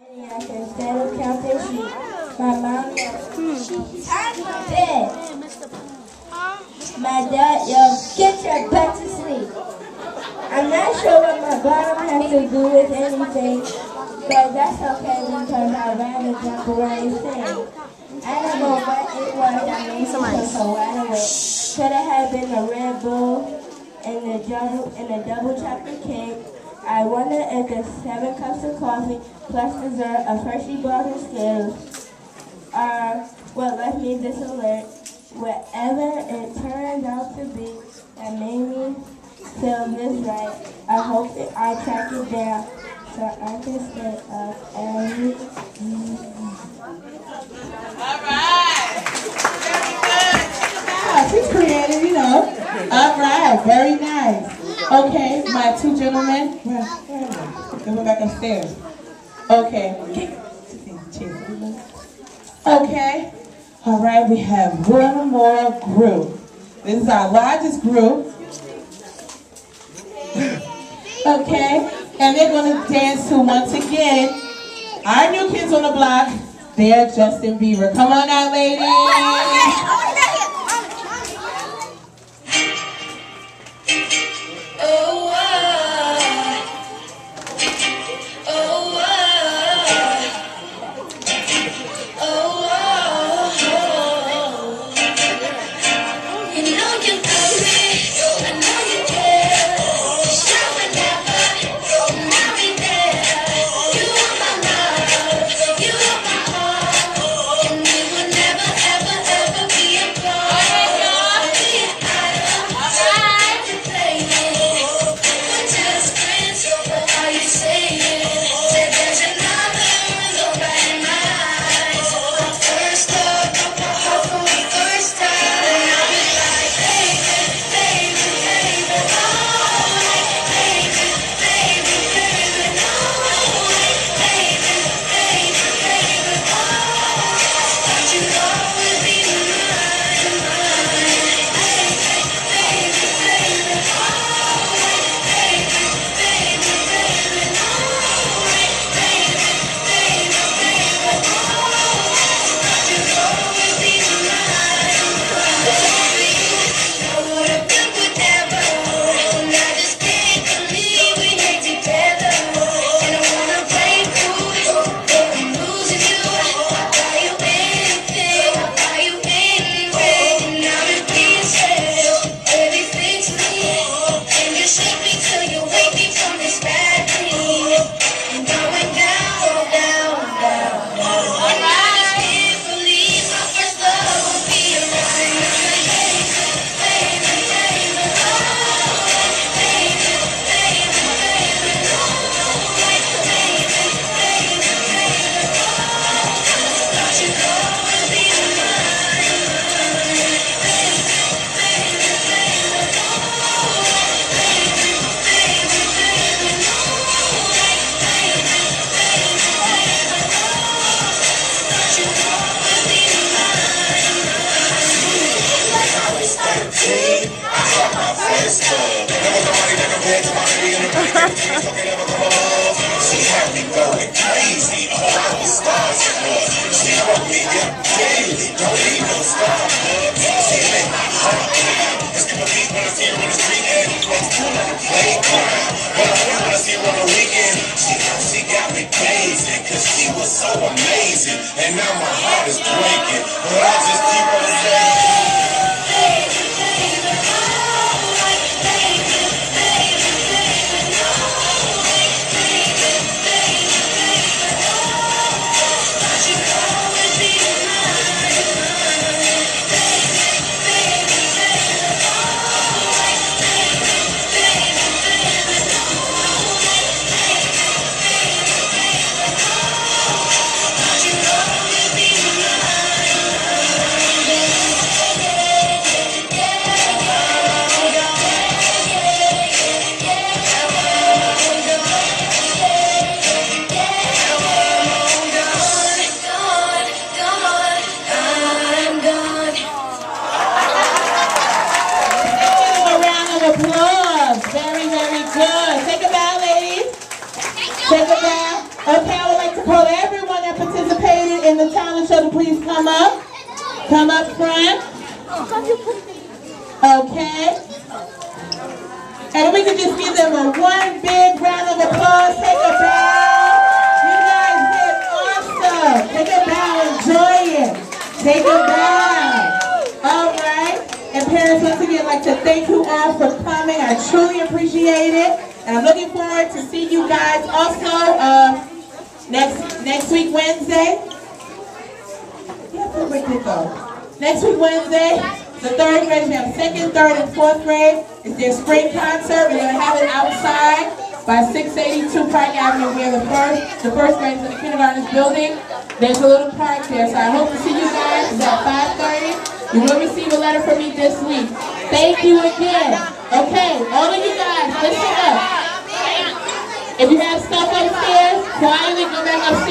Instead of counting sheep, my mom said, my dad yelled, get your butt to sleep. I'm not sure what my bottom has to do with anything, but that's okay because I'd rather jump around and sing. I don't know what it was that made me so wide awake. Could it have been a Red Bull and the double chocolate cake? I wonder if the 7 cups of coffee plus dessert of Hershey bars and Skittles are what left me this alert. Whatever it turned out to be that made me feel this right, I hope that I track it down so I can stay up every All right. Very good. Yeah, she's creative, you know. All right, very nice. Okay, my 2 gentlemen. They went back upstairs. Okay. Okay. All right, we have one more group. This is our largest group. Okay, and they're going to dance to, once again, our new kids on the block. They're Justin Bieber. Come on out, ladies. She had me going crazy, all I was starstruck. She woke me up daily, don't need no Starbucks. She made my heart pound. It's gonna be when I see her on the street and it's cool on the playground. But I when I see her on the weekend, she got me crazy, cause she was so amazing. And now my heart is breaking, but I just keep on saying. Take a bow. Okay, I would like to call everyone that participated in the talent show to please come up. Come up front. Okay. And we can just give them a one big round of applause. Take a bow. You guys did awesome. Take a bow. Enjoy it. Take a bow. All right. And parents, once again, I'd like to thank you all for coming. I truly appreciate it. And I'm looking forward to seeing you guys also next week, Wednesday. Yeah, where did it go? Next week, Wednesday, the third grade, we have second, third, and fourth grade. It's their spring concert. We're going to have it outside by 682 Park Avenue. We have the first grade in the kindergarten building. There's a little park there, so I hope to see you guys. It's at 5:30. You will receive a letter from me this week. Thank you again. Okay, all of you guys, listen up. If you have stuff upstairs, quietly go back upstairs.